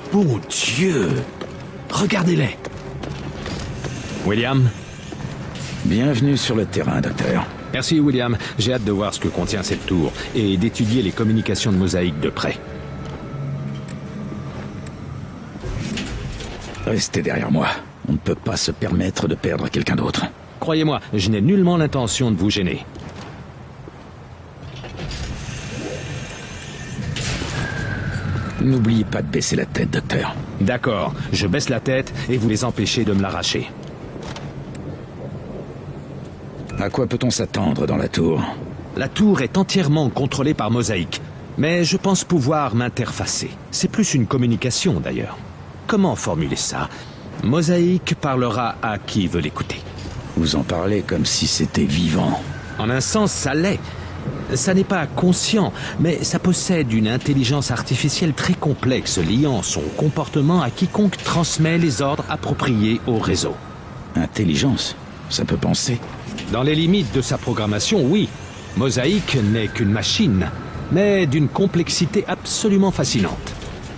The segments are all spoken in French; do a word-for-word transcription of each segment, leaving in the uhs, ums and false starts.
Bon Dieu! Regardez-les! William? Bienvenue sur le terrain, docteur. Merci, William. J'ai hâte de voir ce que contient cette tour et d'étudier les communications de Mosaïque de près. Restez derrière moi. On ne peut pas se permettre de perdre quelqu'un d'autre. Croyez-moi, je n'ai nullement l'intention de vous gêner. N'oubliez pas de baisser la tête, docteur. D'accord, je baisse la tête et vous les empêchez de me l'arracher. À quoi peut-on s'attendre dans la tour? La tour est entièrement contrôlée par Mosaïque, mais je pense pouvoir m'interfacer. C'est plus une communication, d'ailleurs. Comment formuler ça? Mosaïque parlera à qui veut l'écouter. Vous en parlez comme si c'était vivant. En un sens, ça l'est. Ça n'est pas conscient, mais ça possède une intelligence artificielle très complexe liant son comportement à quiconque transmet les ordres appropriés au réseau. Intelligence? Ça peut penser? Dans les limites de sa programmation, oui. Mosaïque n'est qu'une machine, mais d'une complexité absolument fascinante.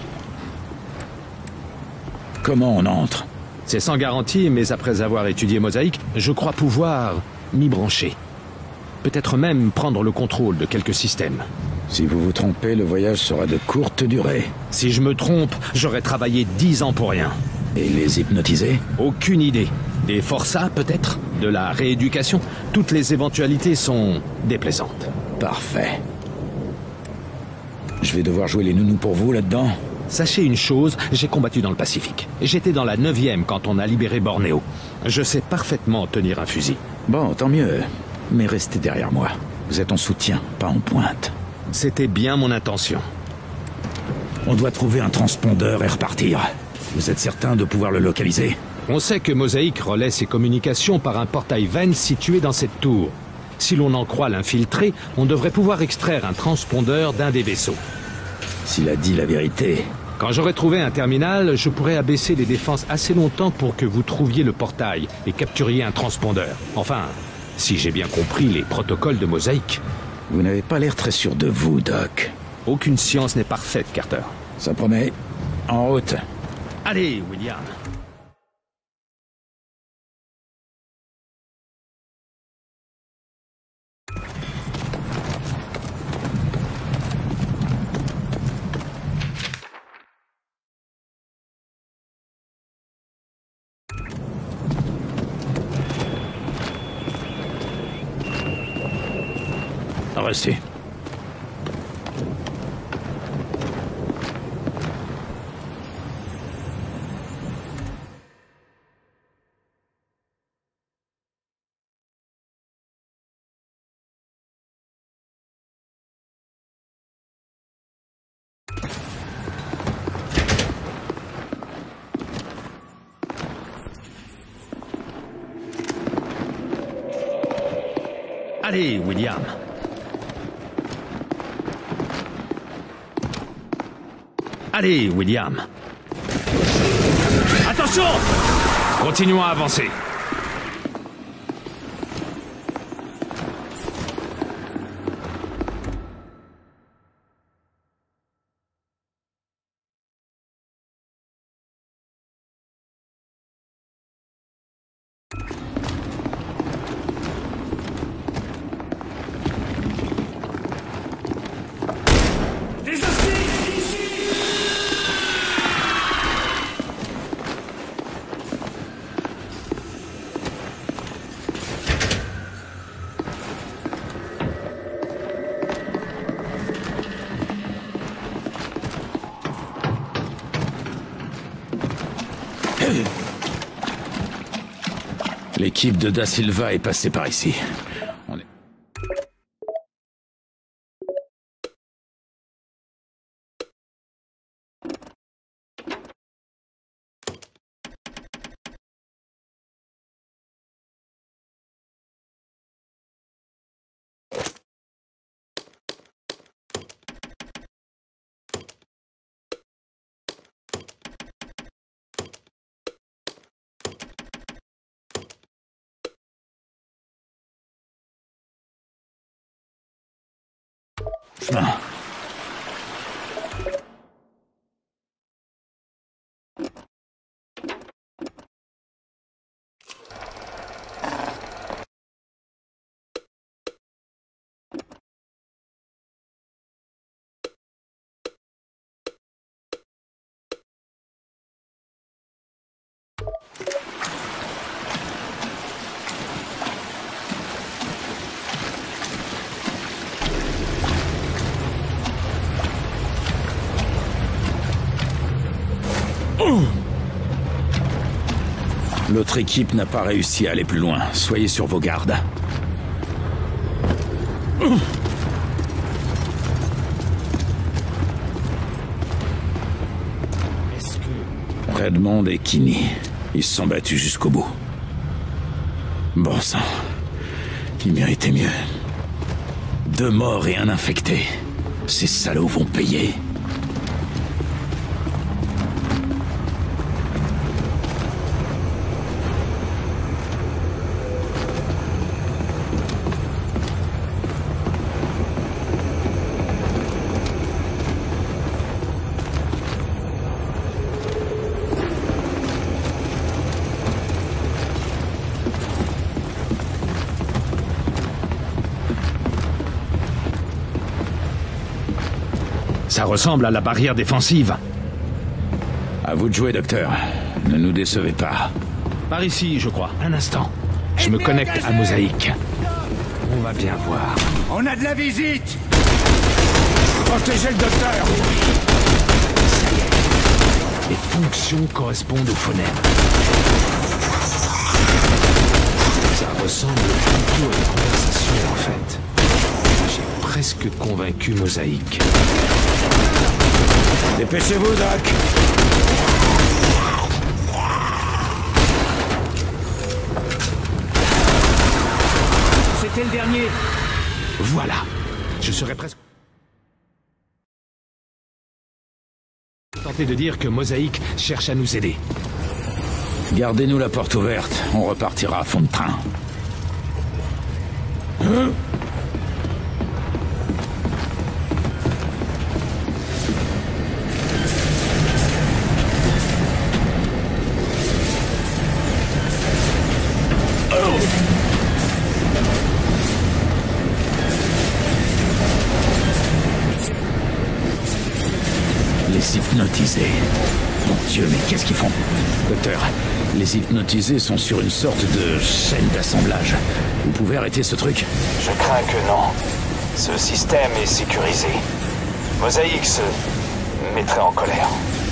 Comment on entre? C'est sans garantie, mais après avoir étudié Mosaïque, je crois pouvoir m'y brancher. Peut-être même prendre le contrôle de quelques systèmes. Si vous vous trompez, le voyage sera de courte durée. Si je me trompe, j'aurais travaillé dix ans pour rien. Et les hypnotiser? Aucune idée. Des forçats, peut-être? De la rééducation? Toutes les éventualités sont déplaisantes. Parfait. Je vais devoir jouer les nounous pour vous, là-dedans? Sachez une chose, j'ai combattu dans le Pacifique. J'étais dans la neuvième quand on a libéré Bornéo. Je sais parfaitement tenir un fusil. Bon, tant mieux. Mais restez derrière moi. Vous êtes en soutien, pas en pointe. C'était bien mon intention. On doit trouver un transpondeur et repartir. Vous êtes certain de pouvoir le localiser? On sait que Mosaïque relaie ses communications par un portail Venn situé dans cette tour. Si l'on en croit l'infiltré, on devrait pouvoir extraire un transpondeur d'un des vaisseaux. S'il a dit la vérité... Quand j'aurai trouvé un terminal, je pourrai abaisser les défenses assez longtemps pour que vous trouviez le portail et capturiez un transpondeur. Enfin, si j'ai bien compris les protocoles de Mosaïque. Vous n'avez pas l'air très sûr de vous, Doc. Aucune science n'est parfaite, Carter. Ça promet. En route. Allez, William. Restez. Allez, William. Allez, William. Attention! Continuons à avancer. L'équipe de Da Silva est passée par ici. On est... Chemin. L'autre équipe n'a pas réussi à aller plus loin. Soyez sur vos gardes. Est-ce que... Redmond et Kinney, ils se sont battus jusqu'au bout. Bon sang, ils méritaient mieux. Deux morts et un infecté. Ces salauds vont payer. Ça ressemble à la barrière défensive. À vous de jouer, docteur. Ne nous décevez pas. Par ici, je crois. Un instant. Je me connecte à Mosaïque. On va bien voir. On a de la visite! Protégez le docteur! Les fonctions correspondent aux phonèmes. Ça ressemble plutôt à une conversation, en fait. J'ai presque convaincu Mosaïque. Dépêchez-vous, Doc! C'était le dernier! Voilà. Je serais presque... tenté de dire que Mosaïque cherche à nous aider. Gardez-nous la porte ouverte. On repartira à fond de train. Hein? Les hypnotisés. Mon Dieu, mais qu'est-ce qu'ils font? Docteur, les hypnotisés sont sur une sorte de chaîne d'assemblage. Vous pouvez arrêter ce truc? Je crains que non. Ce système est sécurisé. Mosaïque se mettrait en colère.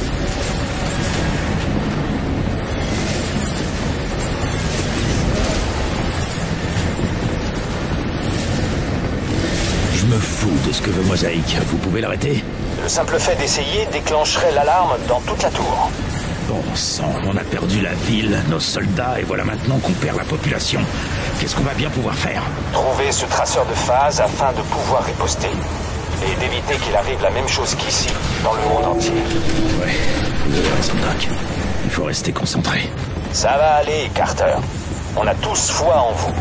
Je me fous de ce que veut Mosaïque. Vous pouvez l'arrêter? Le simple fait d'essayer déclencherait l'alarme dans toute la tour. Bon sang, on a perdu la ville, nos soldats, et voilà maintenant qu'on perd la population. Qu'est-ce qu'on va bien pouvoir faire? Trouver ce traceur de phase afin de pouvoir riposter. Et d'éviter qu'il arrive la même chose qu'ici, dans le monde entier. Ouais, vous avez raison, Doc. Il faut rester concentré. Ça va aller, Carter. On a tous foi en vous.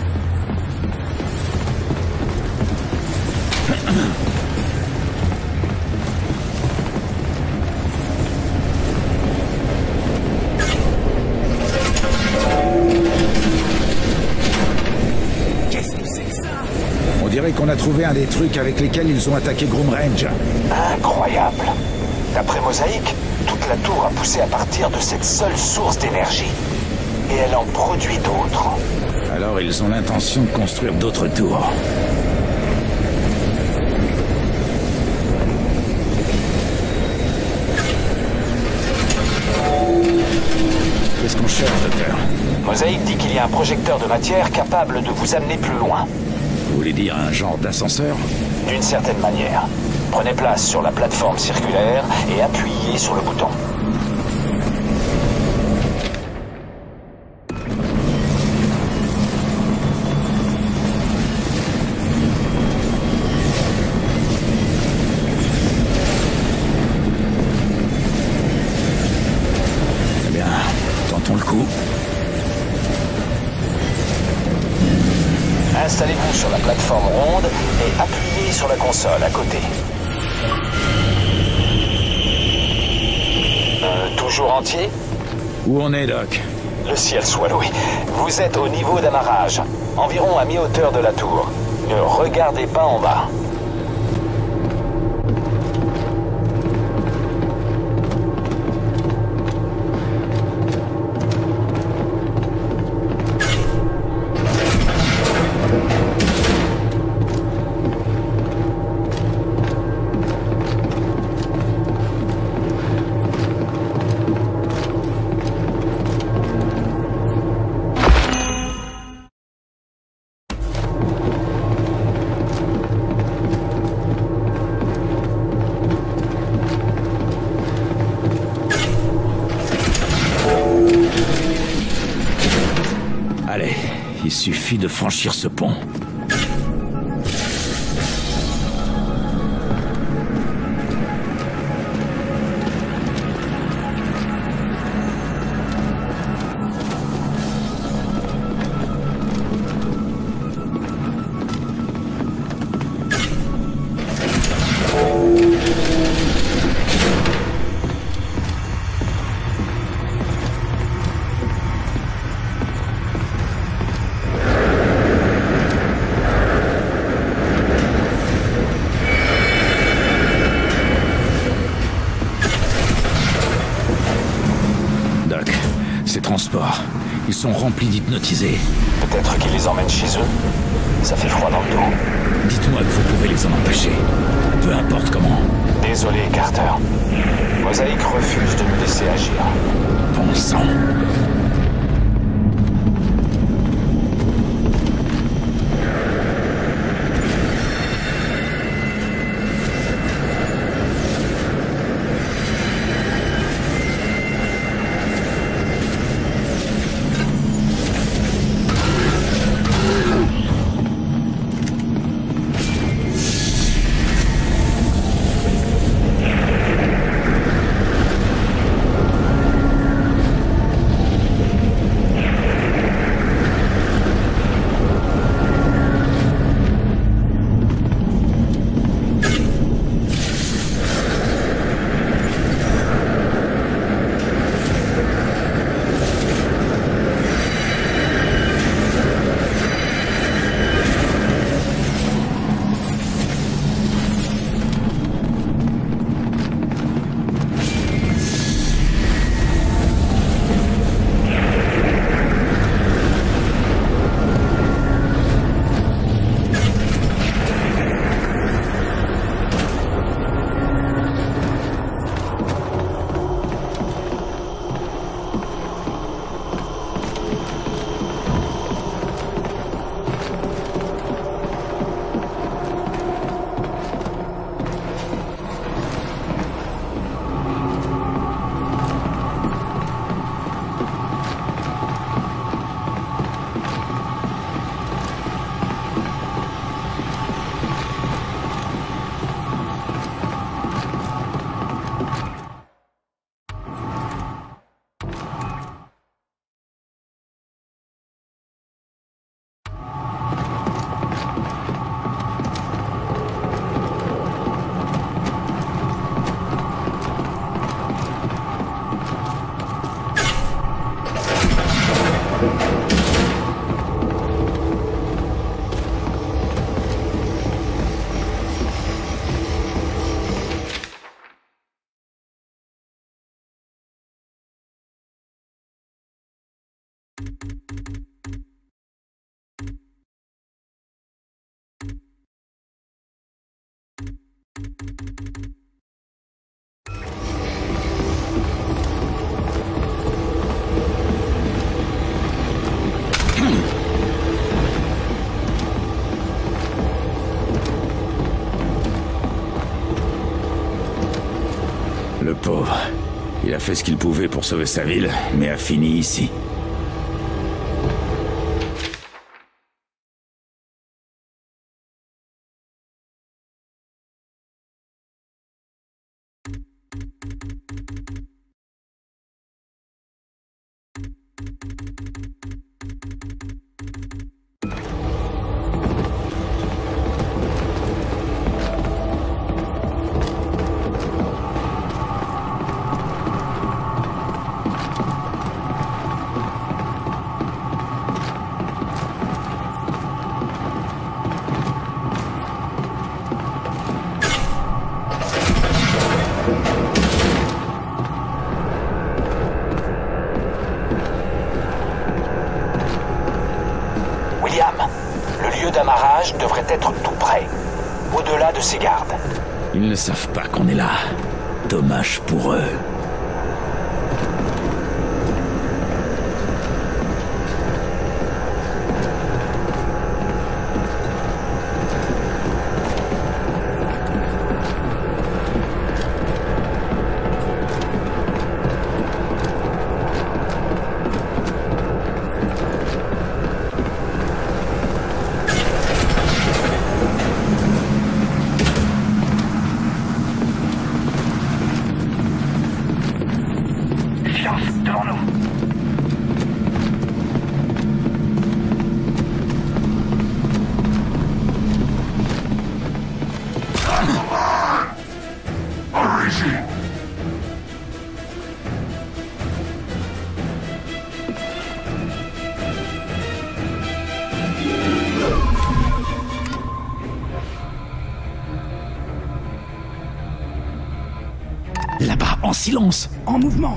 On dirait qu'on a trouvé un des trucs avec lesquels ils ont attaqué Groom Range. Incroyable. D'après Mosaïque, toute la tour a poussé à partir de cette seule source d'énergie. Et elle en produit d'autres. Alors ils ont l'intention de construire d'autres tours. Qu'est-ce qu'on cherche, docteur? Mosaïque dit qu'il y a un projecteur de matière capable de vous amener plus loin. Vous voulez dire un genre d'ascenseur? D'une certaine manière. Prenez place sur la plateforme circulaire et appuyez sur le bouton. Eh bien, tentons le coup. Installez-vous sur la plateforme ronde et appuyez sur la console à côté. Euh, toujours entier? Où on est, Doc? Le ciel soit loué. Vous êtes au niveau d'amarrage, environ à mi-hauteur de la tour. Ne regardez pas en bas. suffit de franchir ce pont. Ces transports, ils sont remplis d'hypnotisés. Peut-être qu'ils les emmènent chez eux. Ça fait froid dans le dos. Dites-moi que vous pouvez les en empêcher. Peu importe comment. Désolé, Carter. Mosaïque refuse de me laisser agir. Bon sang. Le pauvre. Il a fait ce qu'il pouvait pour sauver sa ville, mais a fini ici. D'amarrage devrait être tout près, au-delà de ces gardes. Ils ne savent pas qu'on est là. Dommage pour eux. en silence. En mouvement.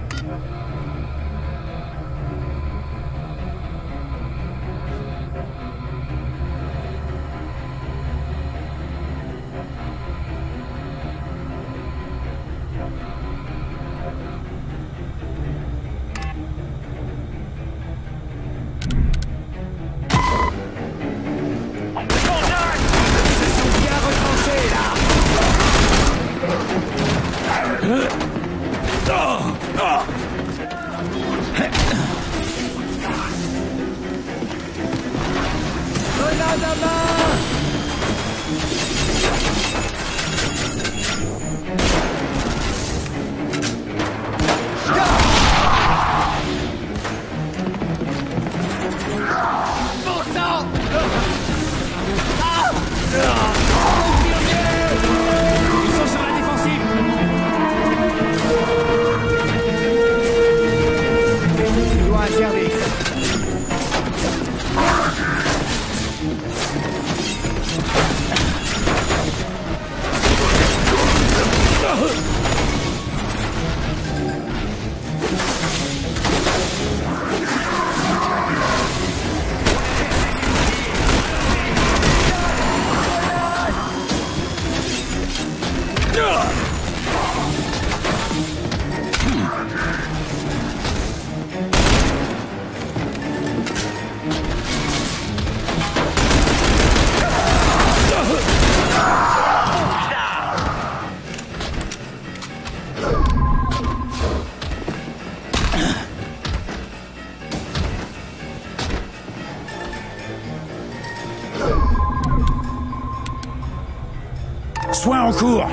Soin en cours.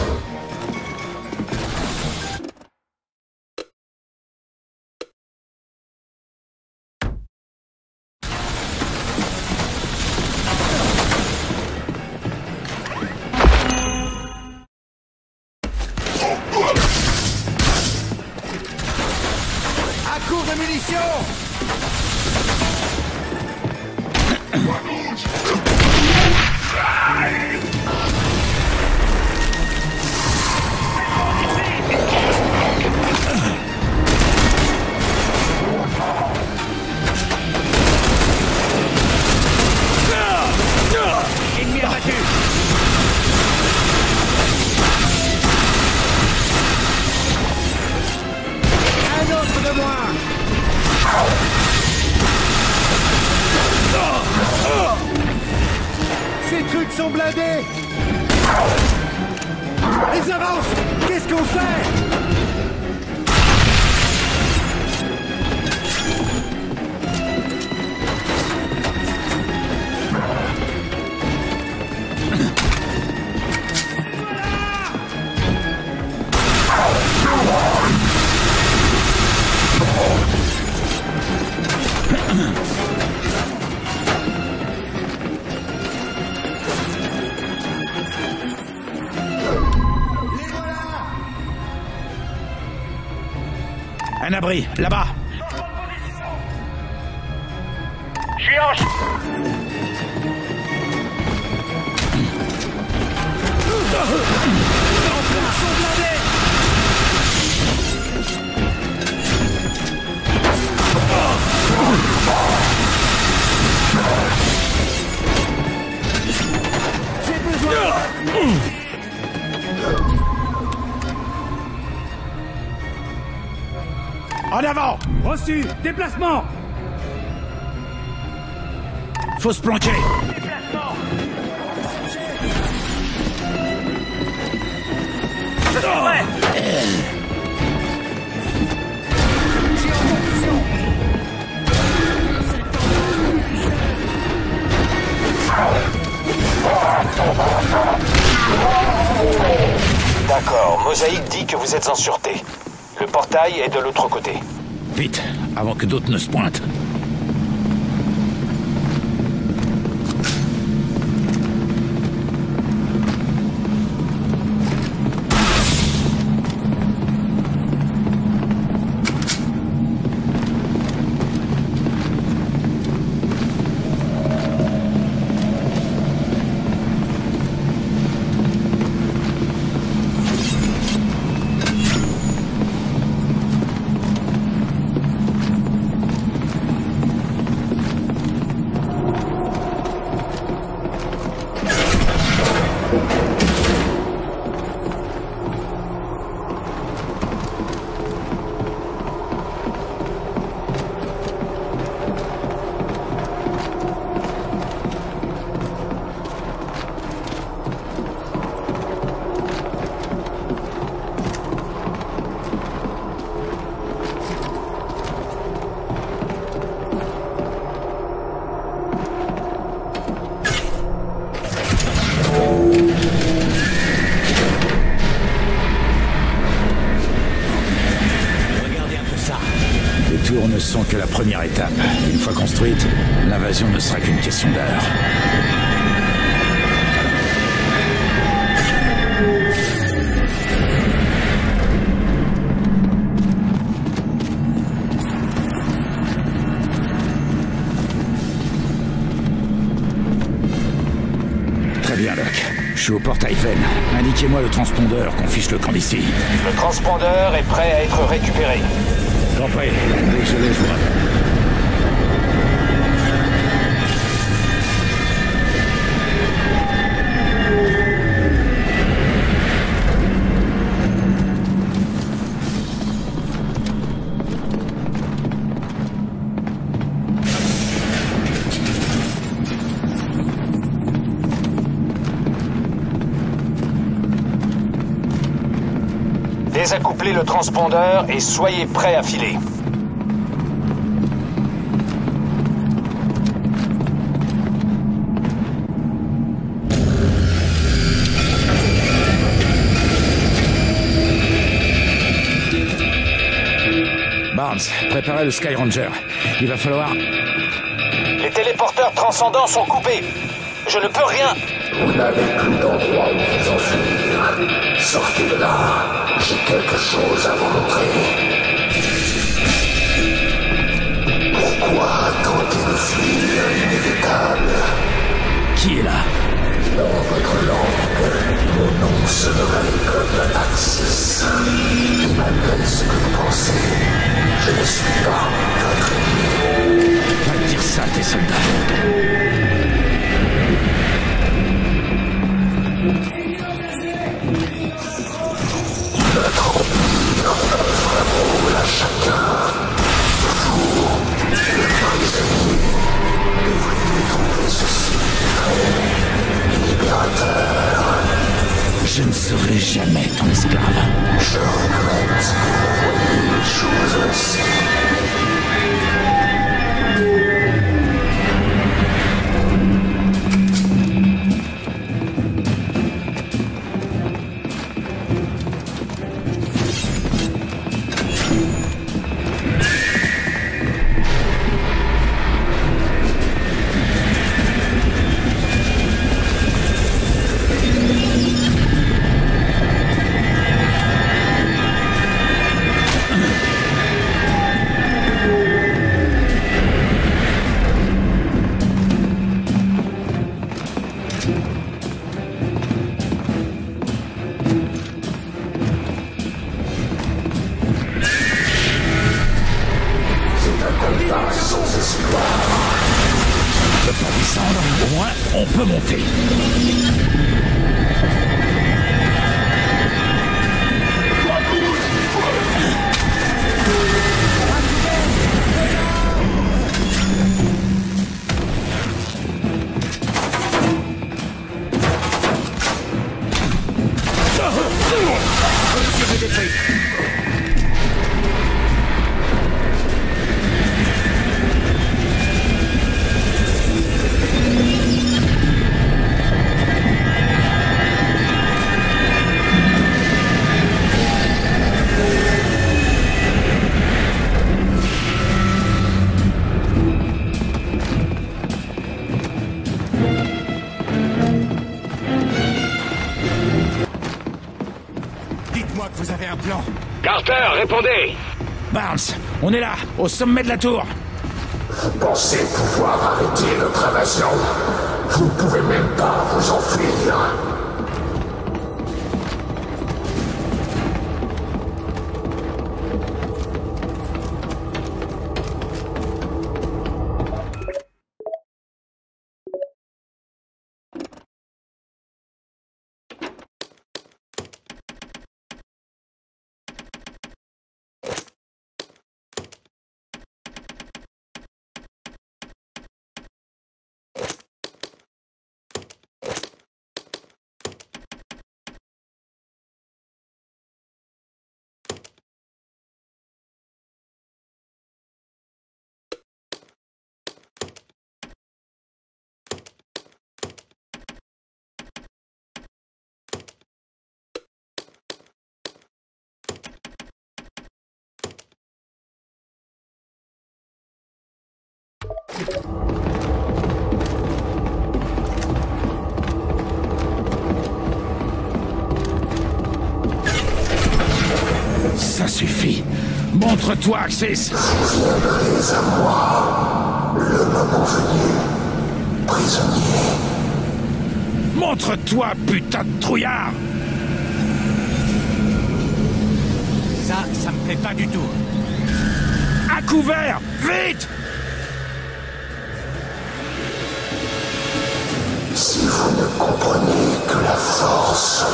À court de munitions. Ennemi abattu. Un autre de moins. Ces trucs sont blindés. Ils avancent. Qu'est-ce qu'on fait? Un abri, là-bas. Chianche. J'ai besoin. En avant. Reçu. Déplacement. Faut se planquer. D'accord, Mosaïque dit que vous êtes en sûreté. Le portail est de l'autre côté. Vite, avant que d'autres ne se pointent. sont que la première étape. Une fois construite, l'invasion ne sera qu'une question d'heure. Très bien, Doc. Je suis au portail Ven. Indiquez-moi le transpondeur qu'on fiche le camp d'ici. Le transpondeur est prêt à être récupéré. J'en prie. Dès que je l'ai, je vous rappelle. Désaccouplez le transpondeur et soyez prêts à filer. Barnes, préparez le Sky Ranger. Il va falloir... Les téléporteurs transcendants sont coupés. Je ne peux rien. Vous n'avez plus d'endroit où vous enfuir. Sortez de là. J'ai quelque chose à vous montrer. Pourquoi tenter de fuir l'inévitable? Qui est là? Dans votre langue, mon nom sonnerait comme Axis. Et malgré ce que vous pensez, je ne suis pas votre ennemi. Va dire ça à tes soldats. Notre empire offre un rôle à chacun. Vous, le prisonnier, devriez trouver ceci très libérateur. Je ne serai jamais ton esclave. Je regrette que vous voyez les choses ainsi. Au moins, on peut monter. Dites-moi que vous avez un plan. Carter, répondez. Barnes, on est là, au sommet de la tour. Vous pensez pouvoir arrêter notre invasion? Vous ne pouvez même pas vous enfuir. Montre-toi, Axis! Vous viendrez à moi, le moment venu, prisonnier. Montre-toi, putain de trouillard! Ça, ça me plaît pas du tout. À couvert! Vite! Si vous ne comprenez que la force...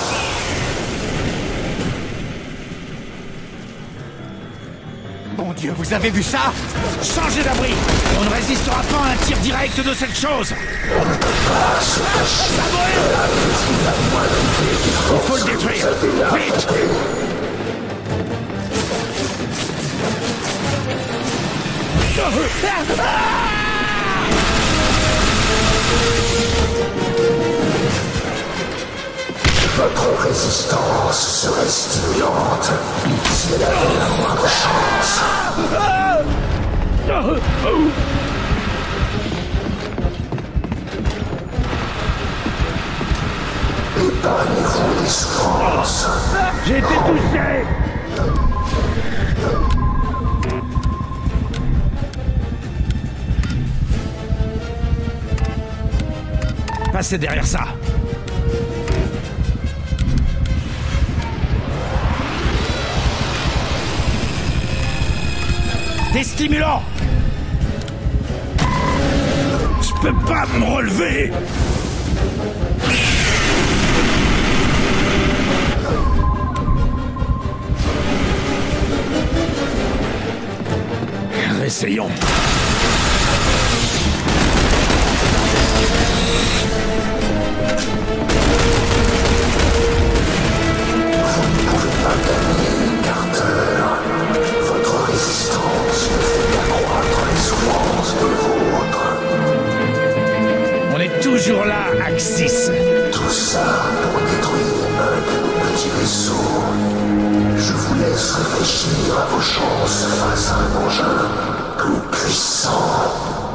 Mon Dieu, vous avez vu ça? Changez d'abri! On ne résistera pas à un tir direct de cette chose! On ne peut pas se cacher. Ça brûle! Il faut le détruire! Vite! Votre résistance serait stimulante si elle avait la moindre chance. Épargnez-vous les souffrances. J'ai été touché! Passez derrière ça! Des stimulants! Je peux pas me relever! Essayons. Vous ne pouvez pas gagner, Carter. Votre résistance ne fait qu'accroître les souffrances des vôtres. On est toujours là, Axis. Tout ça pour détruire un de nos petits vaisseaux. Je vous laisse réfléchir à vos chances face à un engin plus puissant.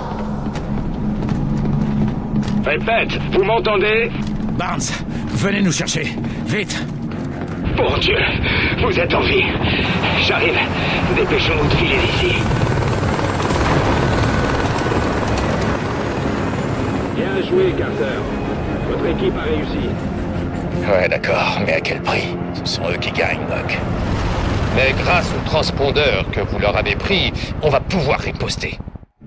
Répète, vous m'entendez? Barnes, venez nous chercher. Vite. Bon Dieu, vous êtes en vie. J'arrive. Dépêchons-nous de filer d'ici. Bien joué, Carter. Votre équipe a réussi. Ouais, d'accord, mais à quel prix? Ce sont eux qui gagnent, Doc. Mais grâce au transpondeur que vous leur avez pris, on va pouvoir riposter.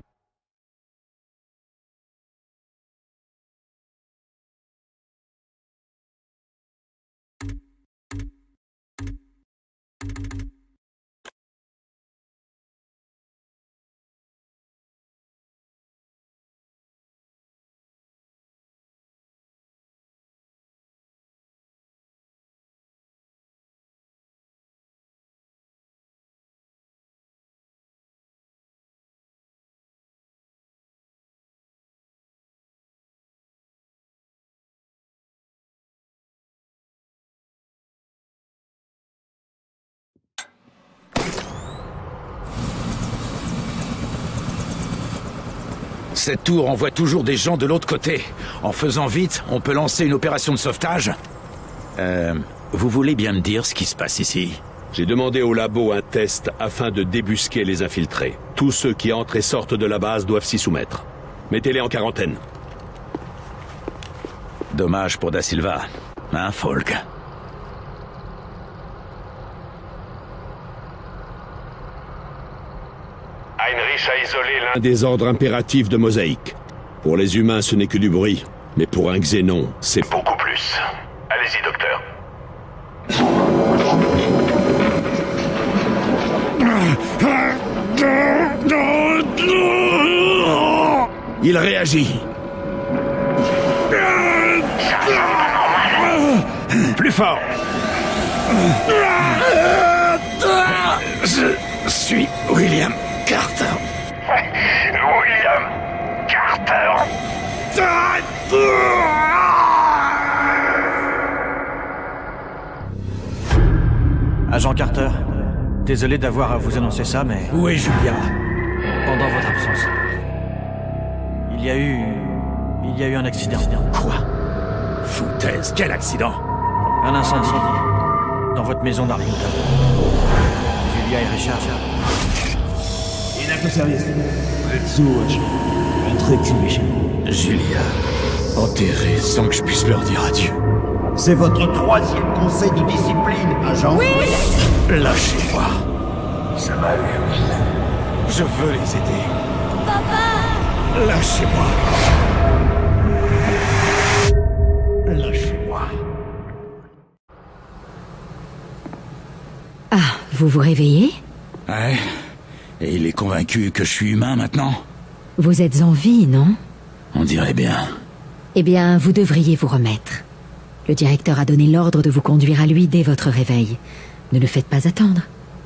Cette tour envoie toujours des gens de l'autre côté. En faisant vite, on peut lancer une opération de sauvetage. Euh... Vous voulez bien me dire ce qui se passe ici? J'ai demandé au labo un test afin de débusquer les infiltrés. Tous ceux qui entrent et sortent de la base doivent s'y soumettre. Mettez-les en quarantaine. Dommage pour Da Silva. Hein, Falk? Heinrich a isolé l'un Un des ordres impératifs de Mosaïque. Pour les humains, ce n'est que du bruit. Mais pour un Xénon, c'est... beaucoup plus. Allez-y, docteur. Il réagit. Plus fort. Je suis William Carter. William Carter. Agent Carter, désolé d'avoir à vous annoncer ça, mais... Où est Julia? Pendant votre absence, il y a eu... il y a eu un accident. Quoi? Foutaise, quel accident? Un incendie dans votre maison d'Arlington. Julia et Richard. Inac au service. Retsuch. Entreculé chez vous. Julia, enterrée sans que je puisse leur dire adieu. C'est votre troisième conseil de discipline, agent. Oui. Lâchez-moi. Ça m'a eu, Will. Je veux les aider. Papa. Lâchez-moi. Lâchez-moi. Ah, vous vous réveillez? Ouais. Et il est convaincu que je suis humain maintenant? Vous êtes en vie, non? On dirait bien. Eh bien, vous devriez vous remettre. Le directeur a donné l'ordre de vous conduire à lui dès votre réveil. Ne le faites pas attendre.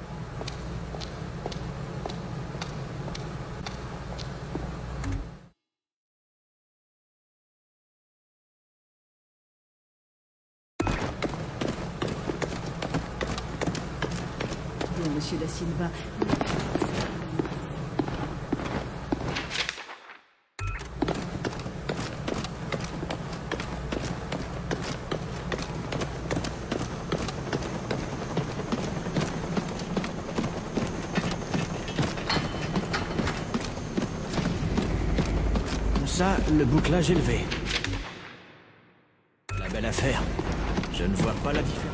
Monsieur Da Silva. Comme ça, le bouclage est levé. La belle affaire. Je ne vois pas la différence.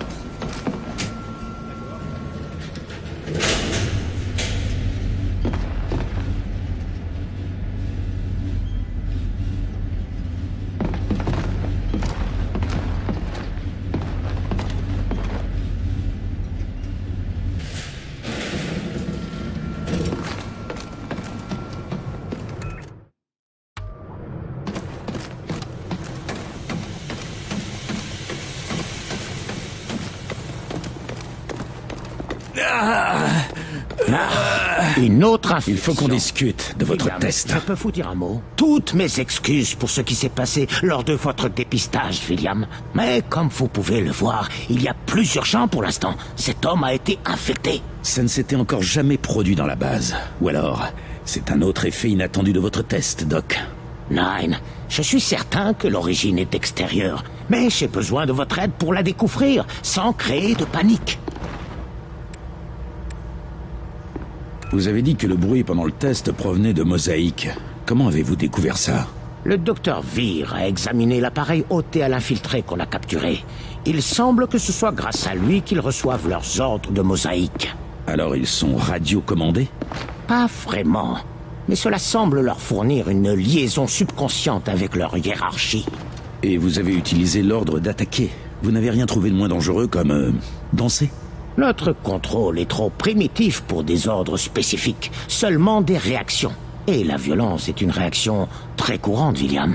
Une autre infection. Il faut qu'on discute de votre William, test. Je peux vous dire un mot? Toutes mes excuses pour ce qui s'est passé lors de votre dépistage, William. Mais comme vous pouvez le voir, il y a plus urgent pour l'instant. Cet homme a été infecté. Ça ne s'était encore jamais produit dans la base. Ou alors, c'est un autre effet inattendu de votre test, Doc. Nine, je suis certain que l'origine est extérieure. Mais j'ai besoin de votre aide pour la découvrir, sans créer de panique. Vous avez dit que le bruit pendant le test provenait de Mosaïque. Comment avez-vous découvert ça? Le docteur Vir a examiné l'appareil ôté à l'infiltré qu'on a capturé. Il semble que ce soit grâce à lui qu'ils reçoivent leurs ordres de Mosaïque. Alors ils sont radiocommandés? Pas vraiment. Mais cela semble leur fournir une liaison subconsciente avec leur hiérarchie. Et vous avez utilisé l'ordre d'attaquer. Vous n'avez rien trouvé de moins dangereux comme... Euh, danser? Notre contrôle est trop primitif pour des ordres spécifiques, seulement des réactions. Et la violence est une réaction très courante, William.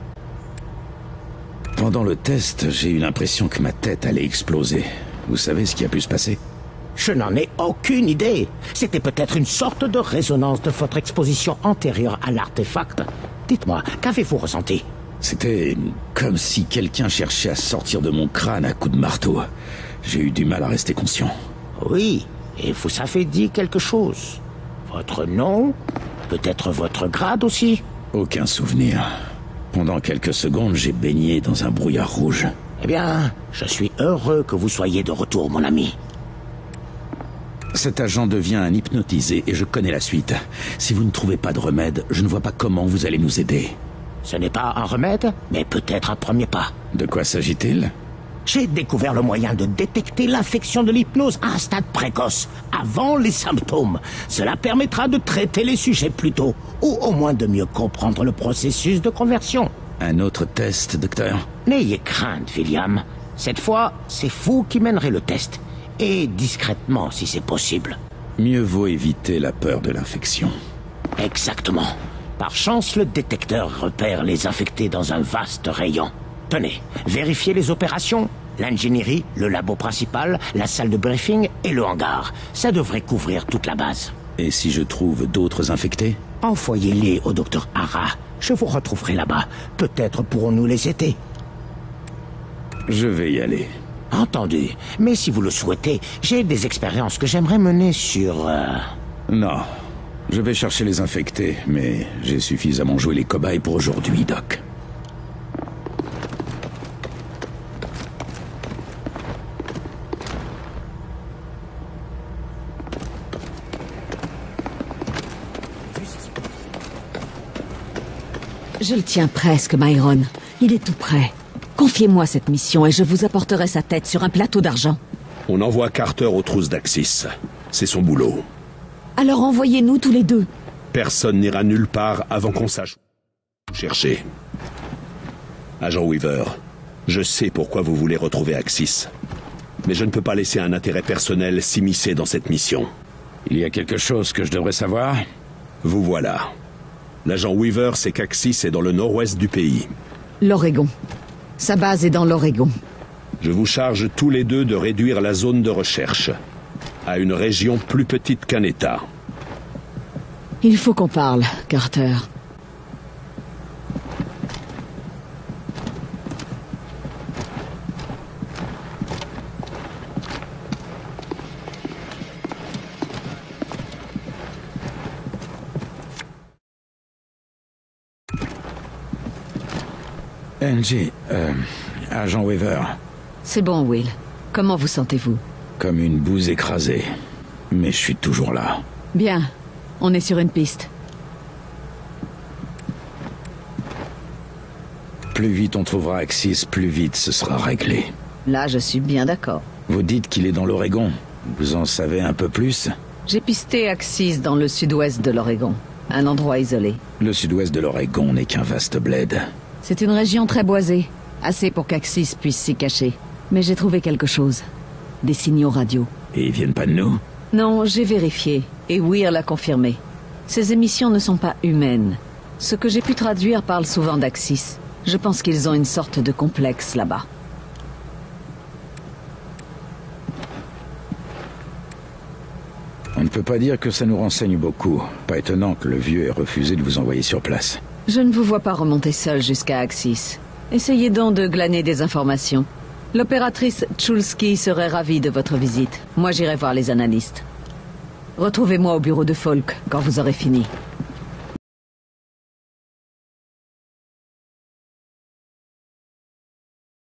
Pendant le test, j'ai eu l'impression que ma tête allait exploser. Vous savez ce qui a pu se passer? Je n'en ai aucune idée. C'était peut-être une sorte de résonance de votre exposition antérieure à l'artefact. Dites-moi, qu'avez-vous ressenti? C'était comme si quelqu'un cherchait à sortir de mon crâne à coups de marteau. J'ai eu du mal à rester conscient. Oui, et vous avez dit quelque chose. Votre nom? Peut-être votre grade aussi? Aucun souvenir. Pendant quelques secondes, j'ai baigné dans un brouillard rouge. Eh bien, je suis heureux que vous soyez de retour, mon ami. Cet agent devient un hypnotisé et je connais la suite. Si vous ne trouvez pas de remède, je ne vois pas comment vous allez nous aider. Ce n'est pas un remède, mais peut-être un premier pas. De quoi s'agit-il? J'ai découvert le moyen de détecter l'infection de l'hypnose à un stade précoce, avant les symptômes. Cela permettra de traiter les sujets plus tôt, ou au moins de mieux comprendre le processus de conversion. Un autre test, docteur? N'ayez crainte, William. Cette fois, c'est vous qui mènerez le test. Et discrètement, si c'est possible. Mieux vaut éviter la peur de l'infection. Exactement. Par chance, le détecteur repère les infectés dans un vaste rayon. Tenez, vérifiez les opérations, l'ingénierie, le labo principal, la salle de briefing et le hangar. Ça devrait couvrir toute la base. Et si je trouve d'autres infectés? Envoyez-les au docteur Hara. Je vous retrouverai là-bas. Peut-être pourrons-nous les aider. Je vais y aller. Entendu. Mais si vous le souhaitez, j'ai des expériences que j'aimerais mener sur... Euh... Non. Je vais chercher les infectés, mais j'ai suffisamment joué les cobayes pour aujourd'hui, Doc. Je le tiens presque, Myron. Il est tout prêt. Confiez-moi cette mission et je vous apporterai sa tête sur un plateau d'argent. On envoie Carter aux trousses d'Axis. C'est son boulot. Alors envoyez-nous tous les deux. Personne n'ira nulle part avant qu'on sache où chercher. Agent Weaver, je sais pourquoi vous voulez retrouver Axis. Mais je ne peux pas laisser un intérêt personnel s'immiscer dans cette mission. Il y a quelque chose que je devrais savoir? Vous voilà. L'agent Weaver sait qu'Axis est dans le nord-ouest du pays. L'Oregon. Sa base est dans l'Oregon. Je vous charge tous les deux de réduire la zone de recherche à une région plus petite qu'un État. Il faut qu'on parle, Carter. Angie, euh, agent Weaver. C'est bon, Will. Comment vous sentez-vous? Comme une bouse écrasée. Mais je suis toujours là. Bien. On est sur une piste. Plus vite on trouvera Axis, plus vite ce sera réglé. Là, je suis bien d'accord. Vous dites qu'il est dans l'Oregon. Vous en savez un peu plus? J'ai pisté Axis dans le sud-ouest de l'Oregon. Un endroit isolé. Le sud-ouest de l'Oregon n'est qu'un vaste bled. C'est une région très boisée. Assez pour qu'Axis puisse s'y cacher. Mais j'ai trouvé quelque chose. Des signaux radio. Et ils viennent pas de nous? Non, j'ai vérifié. Et Weir l'a confirmé. Ces émissions ne sont pas humaines. Ce que j'ai pu traduire parle souvent d'Axis. Je pense qu'ils ont une sorte de complexe là-bas. On ne peut pas dire que ça nous renseigne beaucoup. Pas étonnant que le vieux ait refusé de vous envoyer sur place. Je ne vous vois pas remonter seul jusqu'à Axis. Essayez donc de glaner des informations. L'opératrice Tchulski serait ravie de votre visite. Moi, j'irai voir les analystes. Retrouvez-moi au bureau de Falk quand vous aurez fini.